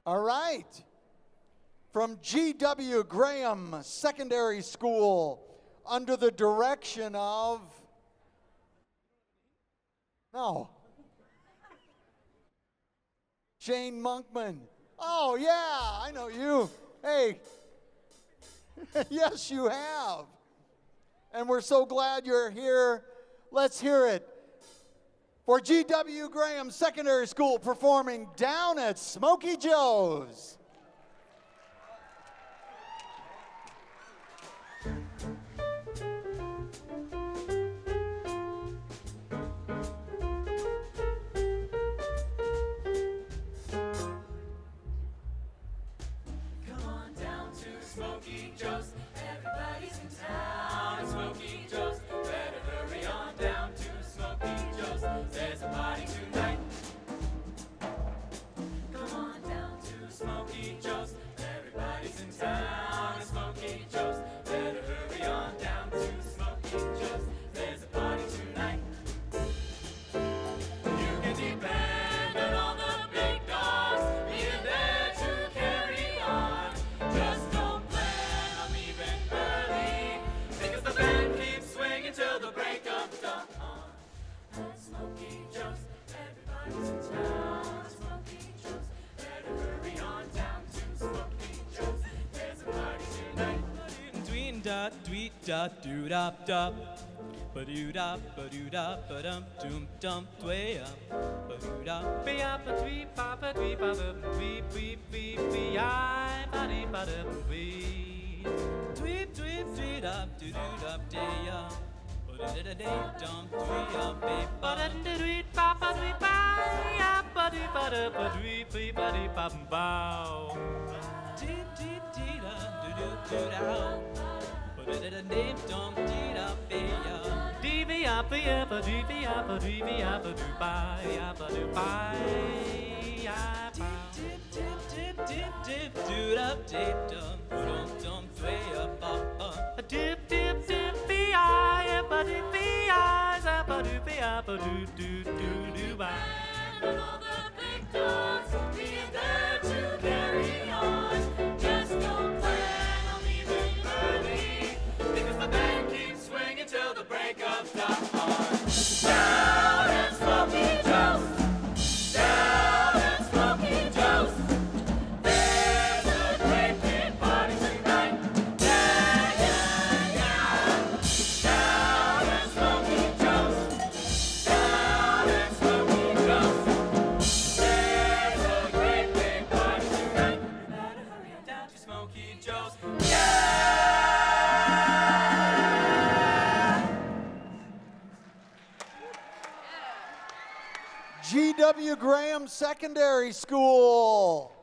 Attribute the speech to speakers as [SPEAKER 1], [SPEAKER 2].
[SPEAKER 1] All right. From G.W. Graham Secondary School, under the direction of, Shane Monkman. Oh, yeah, I know you. Hey, yes, you have. And we're so glad you're here. Let's hear it for G.W. Graham Secondary School performing Down at Smokey Joe's.
[SPEAKER 2] Smokey Joe's, everybody's in town at Smokey Joe's. Better hurry on down to Smokey Joe's. There's a party tonight. Come on down to Smokey Joe's. Everybody's in town at Smokey Joe's. Better hurry on down to Smokey Joe's. There's a party tonight. You can depend on all the big dogs being there to carry on. Just till the break of dawn. At Smokey Joe's, everybody's in town. At Smokey Joe's, better hurry on down to Smokey Joe's. There's a party tonight. Tweet da, tweet da, doo da da. Ba doo da, ba doo da, ba dum dum dum, way up. Ba doo da, be up, ba dwee ba, ba dwee ba, ba dwee wee wee wee, I ba dee ba da wee. Tweet tweet tweet up, doo doo da day up. And all the big dogs being there to carry on. Just don't plan on leaving early, because the band keeps swinging till the break of dawn. Down at Smokey Joe's, down at Smokey Joe's. There's a great big party tonight. Yeah, yeah, yeah. Down at Smokey Joe's, down at Smokey Joe's. There's a great big party tonight. You better hurry on down to Smokey Joe's. Yeah!
[SPEAKER 1] G.W. Graham Secondary School.